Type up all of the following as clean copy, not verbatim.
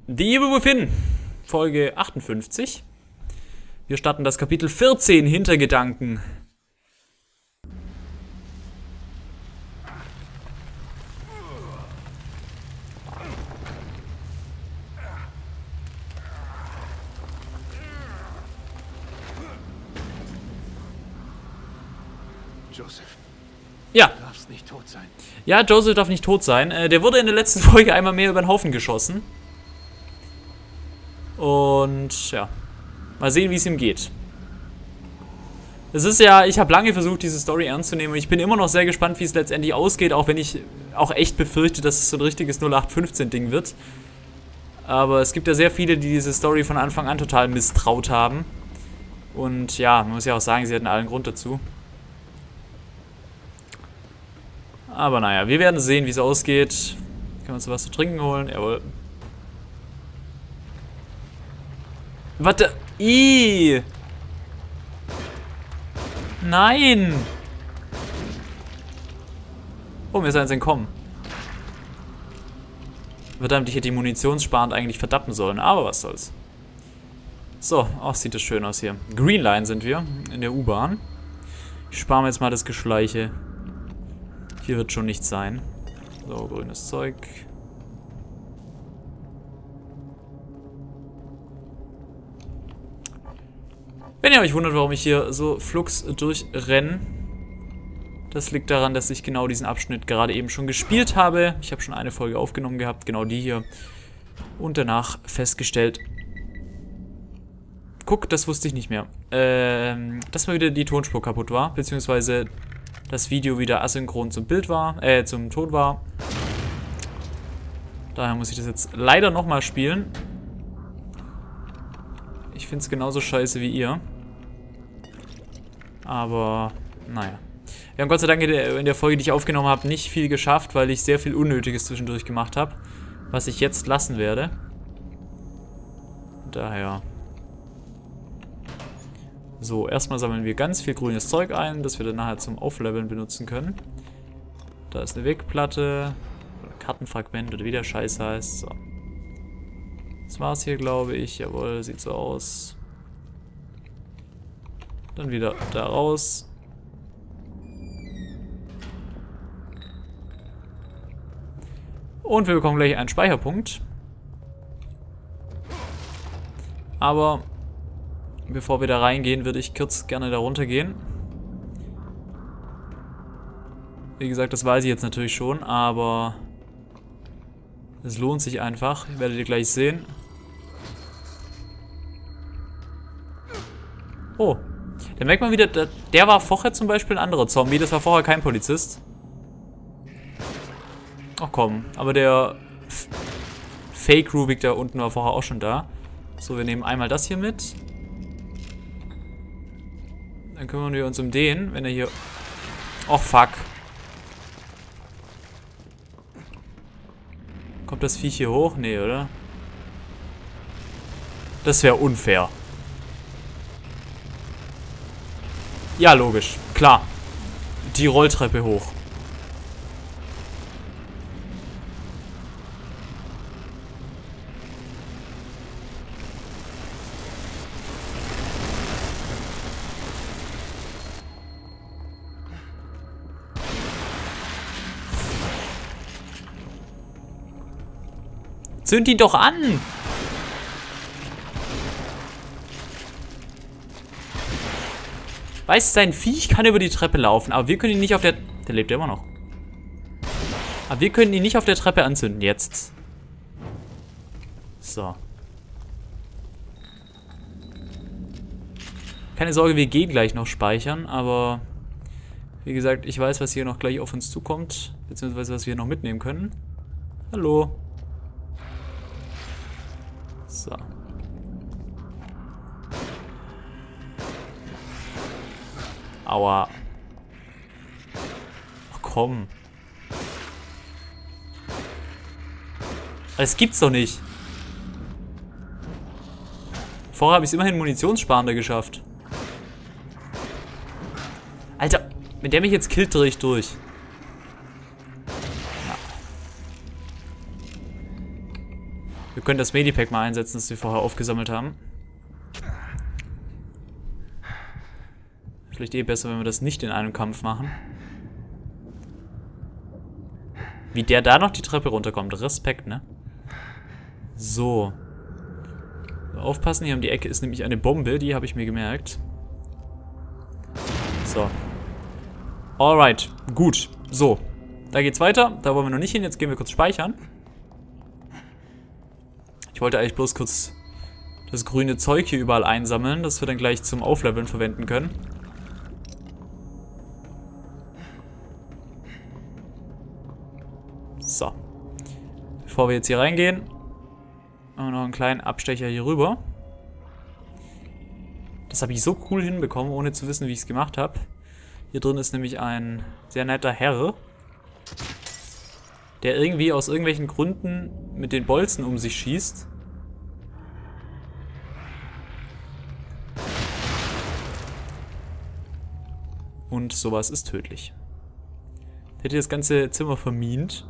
The Evil Within, Folge 58. Wir starten das Kapitel 14, Hintergedanken. Joseph. Ja. Du darfst nicht tot sein. Ja, Joseph darf nicht tot sein. Der wurde in der letzten Folge einmal mehr über den Haufen geschossen. Und ja, mal sehen, wie es ihm geht. Es ist ja, ich habe lange versucht, diese Story ernst zu nehmen. Und ich bin immer noch sehr gespannt, wie es letztendlich ausgeht, auch wenn ich auch echt befürchte, dass es so ein richtiges 0815-Ding wird. Aber es gibt ja sehr viele, die diese Story von Anfang an total misstraut haben. Und ja, man muss ja auch sagen, sie hatten allen Grund dazu. Aber naja, wir werden sehen, wie es ausgeht. Können wir uns was zu trinken holen? Jawohl. Warte. Ih. Nein. Oh, mir ist eins entkommen. Verdammt, ich hätte die munitionssparend eigentlich verdappen sollen. Aber was soll's. So, auch sieht das schön aus hier. Green Line sind wir. In der U-Bahn. Ich spare mir jetzt mal das Geschleiche. Hier wird schon nichts sein. So, grünes Zeug. Wenn ihr euch wundert, warum ich hier so flugs durchrenne, das liegt daran, dass ich genau diesen Abschnitt gerade eben schon gespielt habe. Ich habe schon eine Folge aufgenommen gehabt, genau die hier. Und danach festgestellt... Guck, das wusste ich nicht mehr. Dass mal wieder die Tonspur kaputt war, beziehungsweise das Video wieder asynchron zum Bild war, zum Ton war. Daher muss ich das jetzt leider nochmal spielen. Ich finde es genauso scheiße wie ihr. Aber, naja. Wir haben Gott sei Dank in der Folge, die ich aufgenommen habe, nicht viel geschafft, weil ich sehr viel Unnötiges zwischendurch gemacht habe. Was ich jetzt lassen werde. Daher. So, erstmal sammeln wir ganz viel grünes Zeug ein, das wir dann nachher zum Aufleveln benutzen können. Da ist eine Wegplatte. Oder Kartenfragment oder wie der Scheiß heißt. So. Das war's hier, glaube ich. Jawohl, sieht so aus. Dann wieder da raus. Und wir bekommen gleich einen Speicherpunkt. Aber bevor wir da reingehen, würde ich kurz gerne da runter gehen. Wie gesagt, das weiß ich jetzt natürlich schon, aber es lohnt sich einfach. Werdet ihr gleich sehen. Oh. Dann merkt man wieder, der war vorher zum Beispiel ein anderer Zombie. Das war vorher kein Polizist. Ach komm, aber der Fake Rubik da unten war vorher auch schon da. So, wir nehmen einmal das hier mit. Dann kümmern wir uns um den, wenn er hier... Och, fuck. Kommt das Viech hier hoch? Nee, oder? Das wäre unfair. Ja, logisch. Klar. Die Rolltreppe hoch. Zünd ihn doch an! Weißt du, sein Viech kann über die Treppe laufen, aber wir können ihn nicht auf der... Der lebt ja immer noch. Aber wir können ihn nicht auf der Treppe anzünden, jetzt. So. Keine Sorge, wir gehen gleich noch speichern, aber... Wie gesagt, ich weiß, was hier noch gleich auf uns zukommt, beziehungsweise was wir noch mitnehmen können. Hallo. So. Aua. Ach komm. Das gibt's doch nicht. Vorher habe ich es immerhin munitionssparender geschafft. Alter, wenn der mich jetzt killt, drehe ich durch. Wir können das Medipack mal einsetzen, das wir vorher aufgesammelt haben. Vielleicht eh besser, wenn wir das nicht in einem Kampf machen. Wie der da noch die Treppe runterkommt. Respekt, ne? So. Aufpassen, hier um die Ecke ist nämlich eine Bombe, die habe ich mir gemerkt. So. Alright, gut. So. Da geht's weiter. Da wollen wir noch nicht hin. Jetzt gehen wir kurz speichern. Ich wollte eigentlich bloß kurz das grüne Zeug hier überall einsammeln, das wir dann gleich zum Aufleveln verwenden können. So. Bevor wir jetzt hier reingehen, machen wir noch einen kleinen Abstecher hier rüber. Das habe ich so cool hinbekommen, ohne zu wissen, wie ich es gemacht habe. Hier drin ist nämlich ein sehr netter Herr, der irgendwie aus irgendwelchen Gründen mit den Bolzen um sich schießt. Und sowas ist tödlich. Der hätte das ganze Zimmer vermint.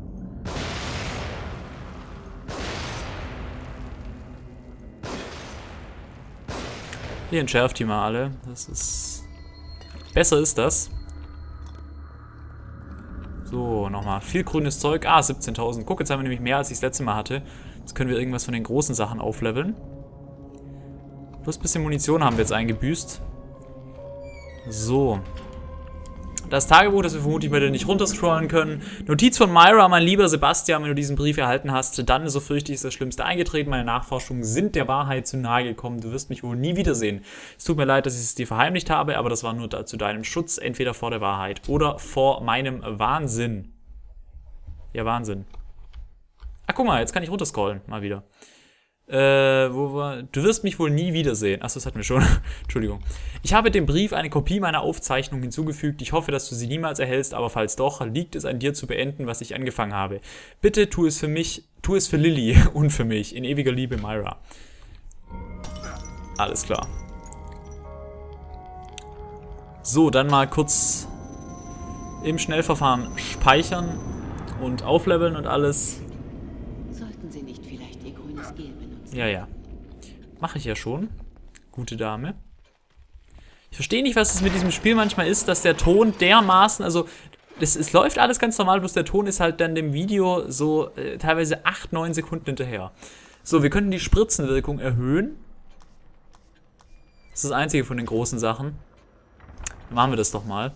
Hier entschärft die mal alle. Das ist... Besser ist das. So, nochmal. Viel grünes Zeug. Ah, 17.000. Guck, jetzt haben wir nämlich mehr, als ich das letzte Mal hatte. Jetzt können wir irgendwas von den großen Sachen aufleveln. Plus ein bisschen Munition haben wir jetzt eingebüßt. So. Das Tagebuch, das wir vermutlich wieder nicht runterscrollen können. Notiz von Myra, mein lieber Sebastian, wenn du diesen Brief erhalten hast, dann, so fürchte ich, ist das Schlimmste eingetreten. Meine Nachforschungen sind der Wahrheit zu nahe gekommen. Du wirst mich wohl nie wiedersehen. Es tut mir leid, dass ich es dir verheimlicht habe, aber das war nur zu deinem Schutz, entweder vor der Wahrheit oder vor meinem Wahnsinn. Ja, Wahnsinn. Ach, guck mal, jetzt kann ich runterscrollen, mal wieder. Wo war... Du wirst mich wohl nie wiedersehen. Achso, das hatten wir schon. Entschuldigung. Ich habe dem Brief eine Kopie meiner Aufzeichnung hinzugefügt. Ich hoffe, dass du sie niemals erhältst, aber falls doch, liegt es an dir zu beenden, was ich angefangen habe. Bitte tu es für mich, tu es für Lilly und für mich. In ewiger Liebe, Myra. Alles klar. So, dann mal kurz im Schnellverfahren speichern und aufleveln und alles. Sollten Sie nicht vielleicht Ihr grünes Gel benutzen? Ja, ja. Mache ich ja schon. Gute Dame. Ich verstehe nicht, was es mit diesem Spiel manchmal ist, dass der Ton dermaßen, also es läuft alles ganz normal, bloß der Ton ist halt dann dem Video so teilweise 8-9 Sekunden hinterher. So, wir können die Spritzenwirkung erhöhen. Das ist das einzige von den großen Sachen. Dann machen wir das doch mal.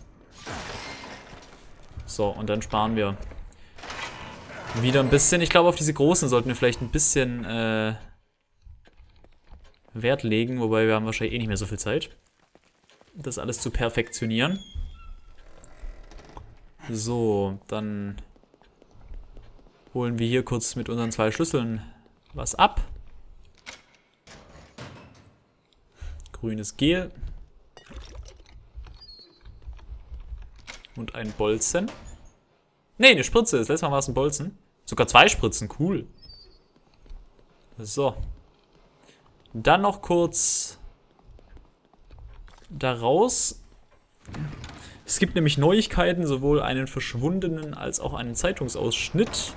So, und dann sparen wir wieder ein bisschen. Ich glaube, auf diese großen sollten wir vielleicht ein bisschen Wert legen, wobei wir haben wahrscheinlich eh nicht mehr so viel Zeit, das alles zu perfektionieren. So, dann holen wir hier kurz mit unseren 2 Schlüsseln was ab. Grünes Gel. Und ein Bolzen. Ne, eine Spritze. Das letzte Mal war es ein Bolzen. Sogar 2 Spritzen. Cool. So. Dann noch kurz da raus. Es gibt nämlich Neuigkeiten, sowohl einen verschwundenen als auch einen Zeitungsausschnitt.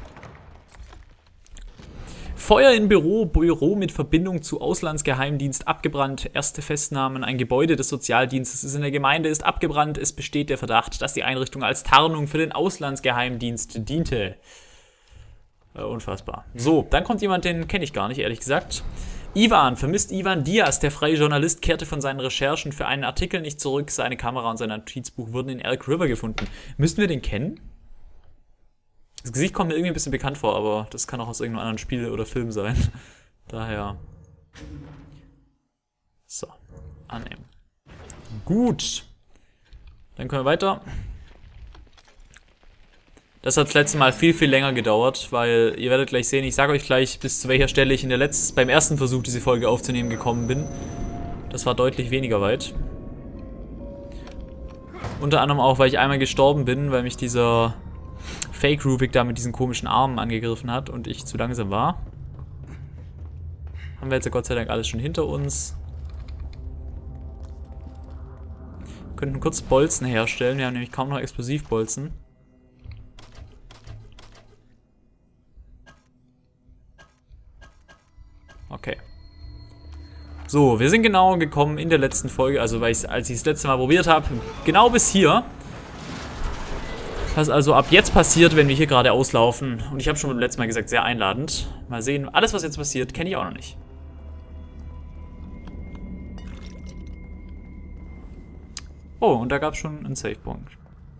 Feuer in Büro mit Verbindung zu Auslandsgeheimdienst abgebrannt. Erste Festnahmen, ein Gebäude des Sozialdienstes ist in der Gemeinde ist abgebrannt. Es besteht der Verdacht, dass die Einrichtung als Tarnung für den Auslandsgeheimdienst diente. Unfassbar. So, dann kommt jemand, den kenne ich gar nicht, ehrlich gesagt. Ivan, vermisst Ivan Diaz, der freie Journalist, kehrte von seinen Recherchen für einen Artikel nicht zurück. Seine Kamera und sein Notizbuch wurden in Elk River gefunden. Müssten wir den kennen? Das Gesicht kommt mir irgendwie ein bisschen bekannt vor, aber das kann auch aus irgendeinem anderen Spiel oder Film sein. Daher. So. Annehmen. Gut. Dann können wir weiter. Das hat das letzte Mal viel, viel länger gedauert, weil ihr werdet gleich sehen, ich sage euch gleich, bis zu welcher Stelle ich beim ersten Versuch, diese Folge aufzunehmen, gekommen bin. Das war deutlich weniger weit. Unter anderem auch, weil ich einmal gestorben bin, weil mich dieser Fake Rubik da mit diesen komischen Armen angegriffen hat und ich zu langsam war. Haben wir jetzt ja Gott sei Dank alles schon hinter uns. Wir könnten kurz Bolzen herstellen, wir haben nämlich kaum noch Explosivbolzen. Okay. So, wir sind genau gekommen in der letzten Folge, also als ich das letzte Mal probiert habe, genau bis hier. Was also ab jetzt passiert, wenn wir hier gerade auslaufen. Und ich habe schon beim letzten Mal gesagt, sehr einladend. Mal sehen, alles was jetzt passiert, kenne ich auch noch nicht. Oh, und da gab es schon einen Savepunkt.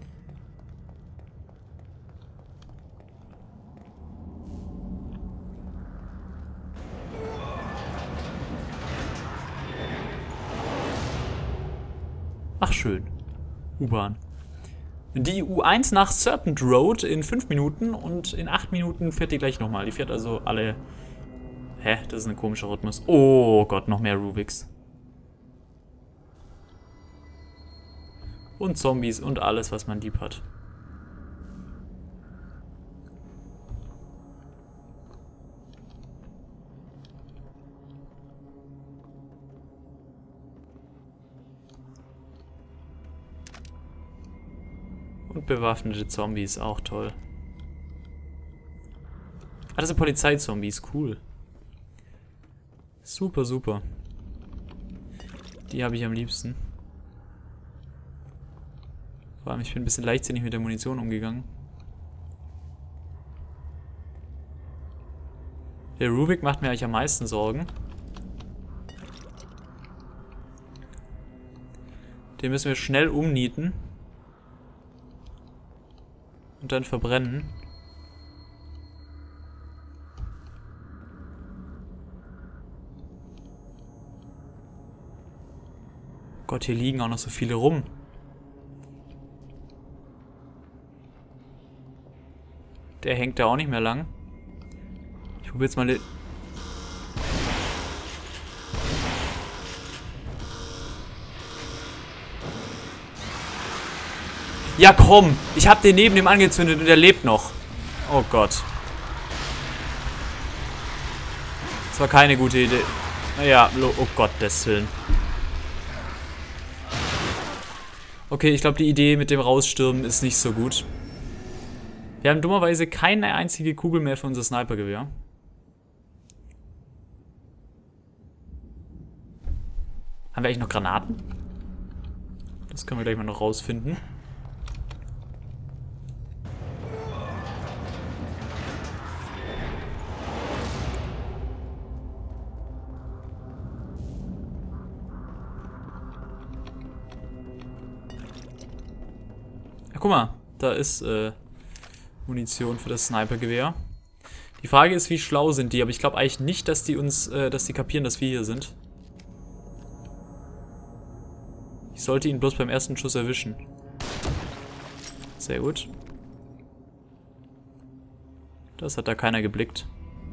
Ach schön. U-Bahn. Die U1 nach Serpent Road in 5 Minuten und in 8 Minuten fährt die gleich nochmal. Die fährt also alle... Hä? Das ist ein komischer Rhythmus. Oh Gott, noch mehr Rubiks. Und Zombies und alles, was man lieb hat. Und bewaffnete Zombies, auch toll. Ah, das sind Polizeizombies, cool. Super, super. Die habe ich am liebsten. Vor allem, ich bin ein bisschen leichtsinnig mit der Munition umgegangen. Der Rubik macht mir eigentlich am meisten Sorgen. Den müssen wir schnell umnieten. Und dann verbrennen. Gott, hier liegen auch noch so viele rum. Der hängt da auch nicht mehr lang. Ich probiere jetzt mal... Ja komm, ich habe den neben dem angezündet und der lebt noch. Oh Gott. Das war keine gute Idee. Naja, oh Gott, des Willen. Okay, ich glaube, die Idee mit dem Rausstürmen ist nicht so gut. Wir haben dummerweise keine einzige Kugel mehr für unser Snipergewehr. Haben wir eigentlich noch Granaten? Das können wir gleich mal noch rausfinden. Guck mal, da ist Munition für das Snipergewehr. Die Frage ist, wie schlau sind die, aber ich glaube eigentlich nicht, dass die kapieren, dass wir hier sind. Ich sollte ihn bloß beim ersten Schuss erwischen. Sehr gut. Das hat da keiner geblickt.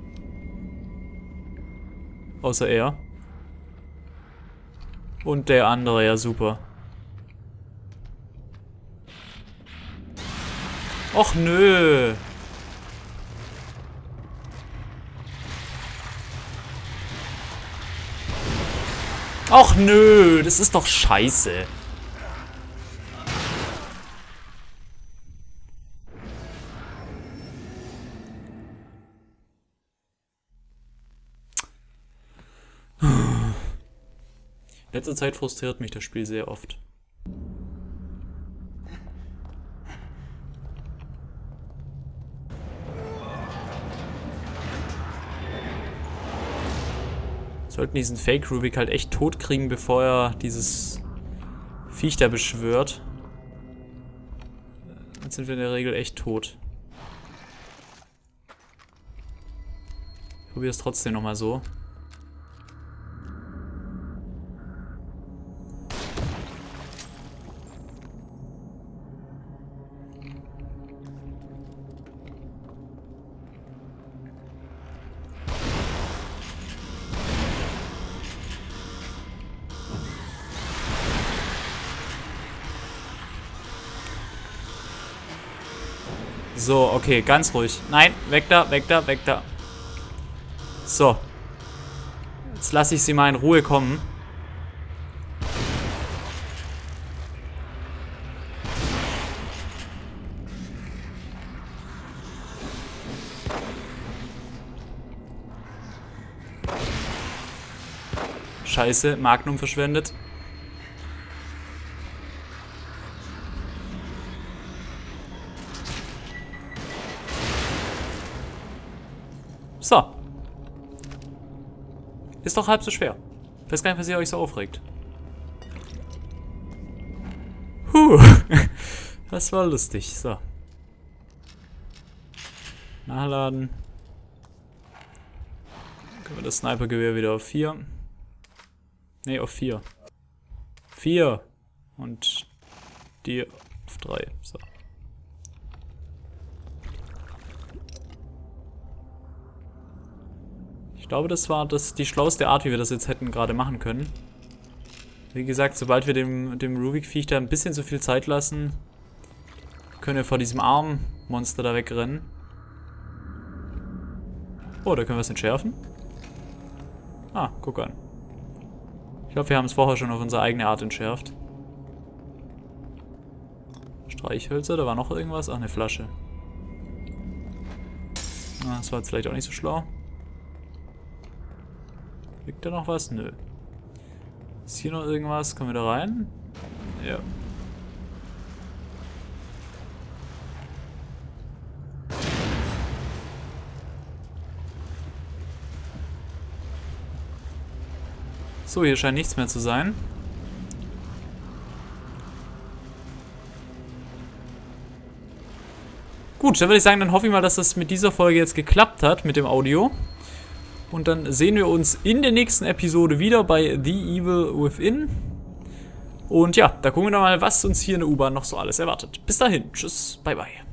Außer er. Und der andere, ja super. Och nö. Och nö, das ist doch scheiße. In letzter Zeit frustriert mich das Spiel sehr oft. Sollten diesen Fake Rubik halt echt tot kriegen, bevor er dieses Viech da beschwört. Dann sind wir in der Regel echt tot. Ich probiere es trotzdem nochmal so. So, okay, ganz ruhig. Nein, weg da, weg da, weg da. So. Jetzt lasse ich sie mal in Ruhe kommen. Scheiße, Magnum verschwendet. So. Ist doch halb so schwer. Ich weiß gar nicht, was ihr euch so aufregt. Das war lustig. So. Nachladen. Können wir das Snipergewehr wieder auf 4. Ne, auf 4. 4. Und die auf 3. So. Ich glaube, das war die schlauste Art, wie wir das jetzt hätten gerade machen können. Wie gesagt, sobald wir dem Rubik-Viech da ein bisschen zu viel Zeit lassen, können wir vor diesem Arm-Monster da wegrennen. Oh, da können wir es entschärfen. Ah, guck an. Ich glaube, wir haben es vorher schon auf unsere eigene Art entschärft. Streichhölzer, da war noch irgendwas. Ach, eine Flasche. Ah, das war jetzt vielleicht auch nicht so schlau. Liegt da noch was? Nö. Ist hier noch irgendwas? Kommen wir da rein? Ja. So, hier scheint nichts mehr zu sein. Gut, dann würde ich sagen, dann hoffe ich mal, dass das mit dieser Folge jetzt geklappt hat, mit dem Audio. Und dann sehen wir uns in der nächsten Episode wieder bei The Evil Within. Und ja, da gucken wir dann mal, was uns hier in der U-Bahn noch so alles erwartet. Bis dahin, tschüss, bye bye.